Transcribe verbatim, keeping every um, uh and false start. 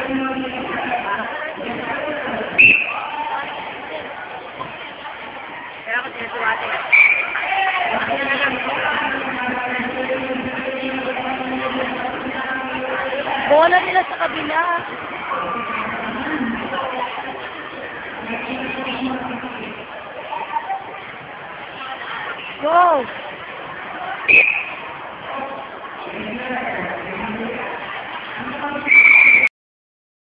Kaya ako sinusuwate. Bola nila sa kabila. Go!